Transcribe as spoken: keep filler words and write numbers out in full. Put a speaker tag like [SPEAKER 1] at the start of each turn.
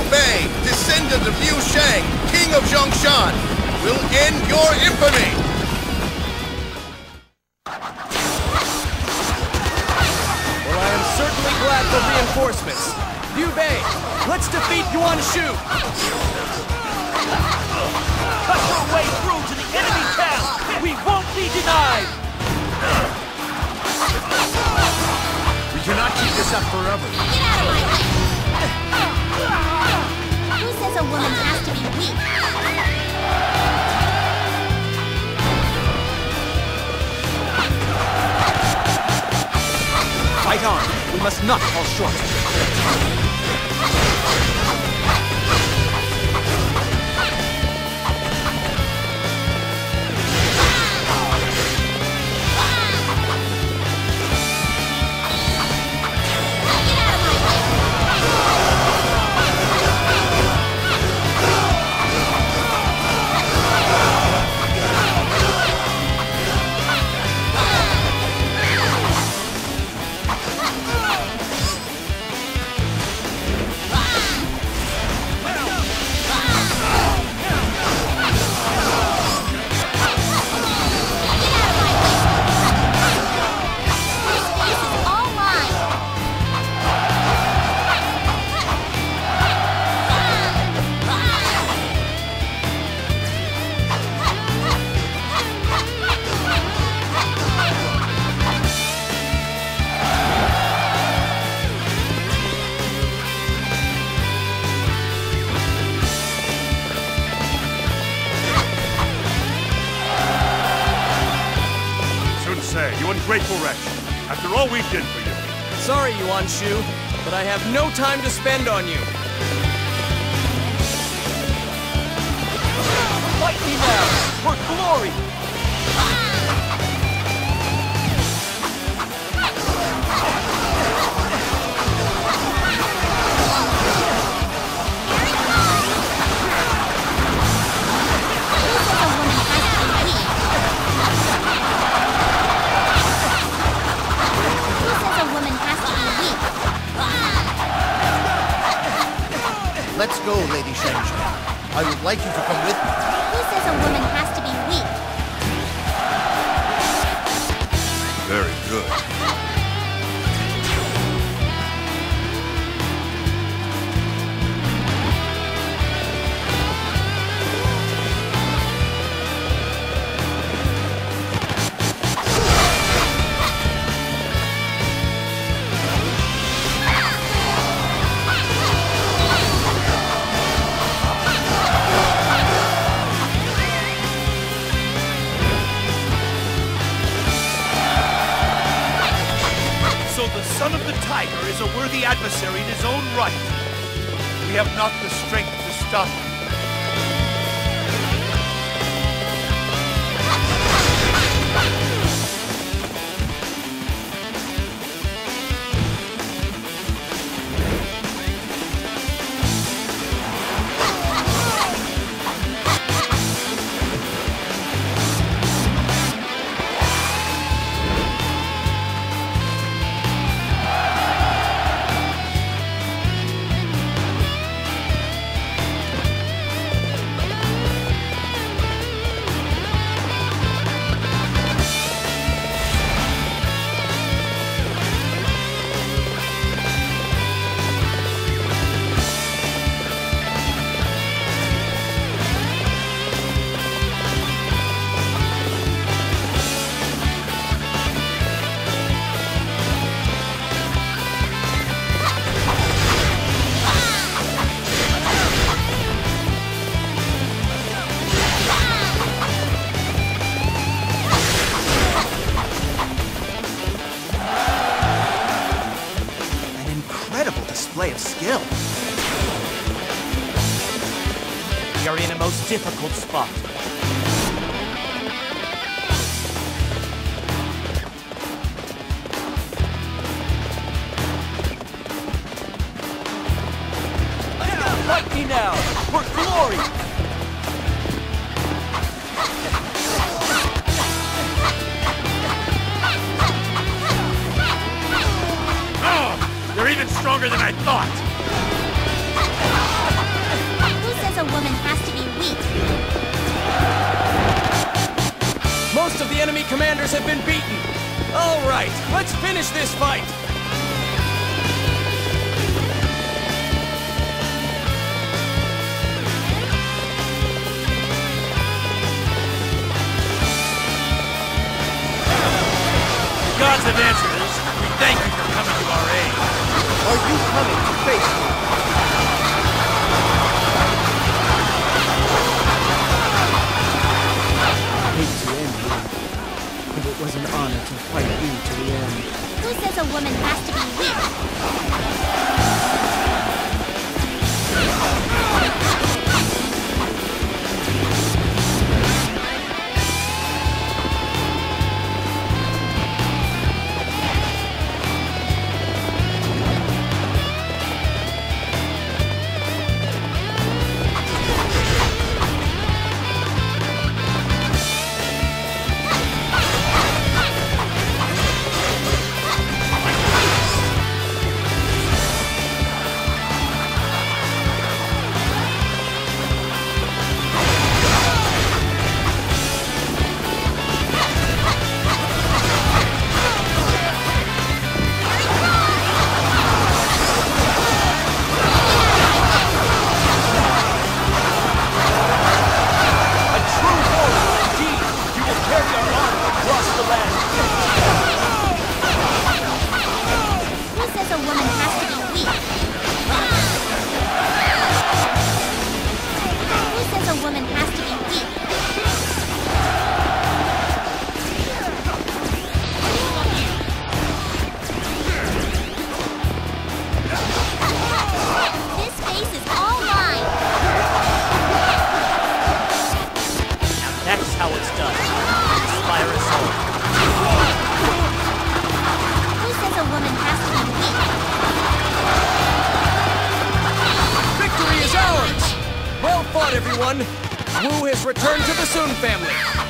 [SPEAKER 1] Bei, descendant of Liu Shang, king of Zhongshan, will end your infamy!
[SPEAKER 2] Well, I am certainly glad for reinforcements. Liu Bei, let's defeat Yuan Shu!
[SPEAKER 3] Cut your way through to the enemy camp! We won't be denied!
[SPEAKER 2] We cannot keep this up forever.
[SPEAKER 4] Get out of my way! Who says a woman has to be weak?
[SPEAKER 2] Fight on! We must not fall short.
[SPEAKER 5] You ungrateful wretch. After all we did for you.
[SPEAKER 2] Sorry, Yuan Shu, but I have no time to spend on you.
[SPEAKER 3] Fight me now, for glory!
[SPEAKER 1] Let's go, Lady Shang Xiang. I would like you to come with me.
[SPEAKER 4] Who says a woman has to be weak?
[SPEAKER 5] Very good.
[SPEAKER 3] Son of the Tiger is a worthy adversary in his own right. We have not the strength to stop him.
[SPEAKER 2] Display of skill. We are in a most difficult spot.
[SPEAKER 3] Fight me now, for glory!
[SPEAKER 5] Oh, you're even stronger than I thought!
[SPEAKER 2] the enemy commanders have been beaten. All right, let's finish this fight.
[SPEAKER 3] The gods have answered us. We thank you for coming to our aid.
[SPEAKER 2] Are you coming to face me? I hate to end here, but it was an honor to fight you to the end.
[SPEAKER 4] Who says a woman has to be weak?
[SPEAKER 2] Everyone, Wu has returned to the Sun family.